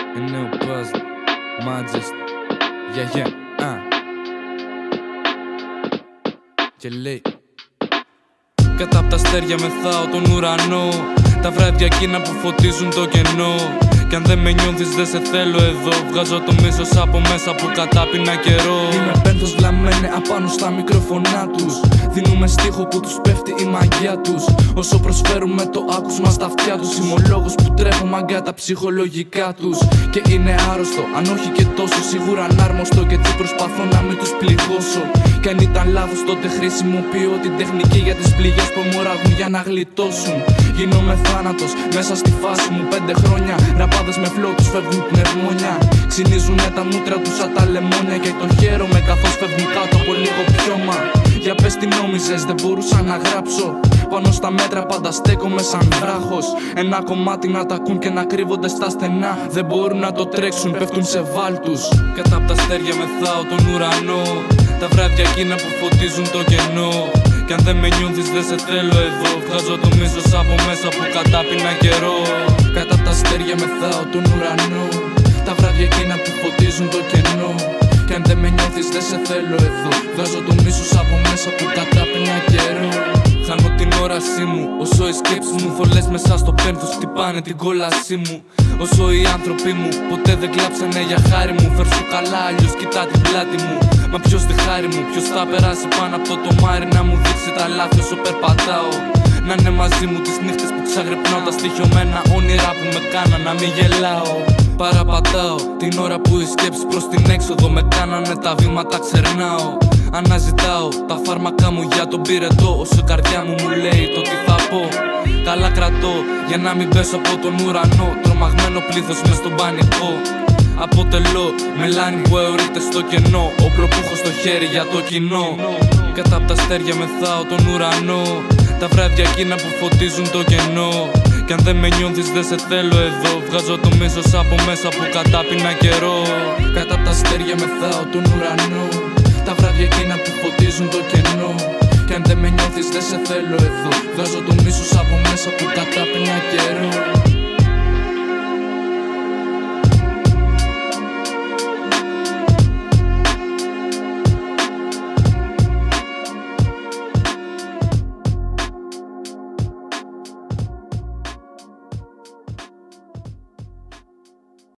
Είναι ο Buzz Majest. Και λέει: κάτω απ' τα αστέρια μεθάω τον ουρανό, τα βράδια εκείνα που φωτίζουν το κενό. Κι αν δεν με νιώθεις δεν σε θέλω εδώ. Βγάζω το μίσος από μέσα που κατάπινα καιρό. Είναι πένθος βλαμμένε απάνω στα μικρόφωνά τους. Δίνουμε στίχο που τους πέφτει η μαγεία τους. Όσο προσφέρουμε το άκουσμα στα αυτιά τους. Είμαι ο λόγος που τρέχω μαγκά τα ψυχολογικά τους. Και είναι άρρωστο, αν όχι και τόσο σίγουρα ανάρμοστο. Και έτσι προσπαθώ να μην τους πληγώσω. Κι αν ήταν λάθος τότε χρησιμοποιώ την τεχνική για τις πληγές που μοράγουν για να γλιτώσουν. Γίνομαι θάνατος μέσα στη φάση μου 5 χρόνια. Ραπάδες με φλό τους φεύγουν πνευμόνια. Ξυνίζουνε τα μούτρα τους σαν τα λεμόνια. Και το χαίρομαι καθώς φεύγουν κάτω από λίγο πιώμα. Για πες τι νόμιζες, δεν μπορούσα να γράψω. Πάνω στα μέτρα πάντα στέκομαι σαν βράχος. Ένα κομμάτι να τα ακούν και να κρύβονται στα στενά. Δεν μπορούν να το τρέξουν, πέφτουν σε βάλτους. Κάτω απ' τα αστέρια μεθάω τον ουρανό, τα βράδια εκείνα που φωτίζουν το κενό. Κι αν δεν με νιώθεις δεν σε θέλω εδώ. Βγάζω το μίσος από μέσα που κατάπινα καιρό. Κάτω απ' τα αστέρια μεθάω τον ουρανό, τα βράδια εκείνα που φωτίζουν το κενό. Κι αν δεν με νιώθεις δεν σε θέλω εδώ. Βγάζω το μίσος από μέσα που κατάπινα καιρό. Χάνω την όρασή μου, όσο οι σκέψεις μου θολές μέσα στο πένθος χτυπάνε την κόλασή μου. Όσο οι άνθρωποι μου ποτέ δεν κλάψανε για χάρη μου. Φέρσου καλά αλλιώς κοιτά την πλάτη μου. Μα ποιος τη χάρη μου, ποιος θα περάσει πάνω από το τομάρι να μου δείξει τα λάθη όσο περπατάω. Να είναι μαζί μου τις νύχτες που ξαγρυπνάω. Τα στοιχειωμένα όνειρα που με κάναν να μην γελάω. Παραπατάω την ώρα που οι σκέψεις προς την έξοδο με κάνανε τα βήματα ξερνάω. Αναζητάω τα φάρμακα μου για τον πυρετό. Όσο η καρδιά μου λέει το τι θα πω. Καλά κρατώ για να μην πέσω από τον ουρανό. Τρομαγμένο πλήθος μες στον πανικό. Αποτελώ μελάνι που αιωρείται στο κενό. Όπλο που έχω στο χέρι για το κοινό. Κάτω απ' τα αστέρια μεθάω τον ουρανό, τα βράδια εκείνα που φωτίζουν το κενό. Κι αν δεν με νιώθεις δεν σε θέλω εδώ. Βγάζω το μίσος από μέσα που κατάπινα καιρό. Κάτω απ' τα αστέρια μεθάω τον ουρανό, τα βράδια εκείνα που φωτίζουν το κενό. Κι αν δεν με νιώθεις δεν σε θέλω εδώ. Βγάζω το μίσος από μέσα που κατάπινα